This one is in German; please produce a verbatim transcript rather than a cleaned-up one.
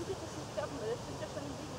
manche das nicht glauben, weil das stimmt ja schon im Lied.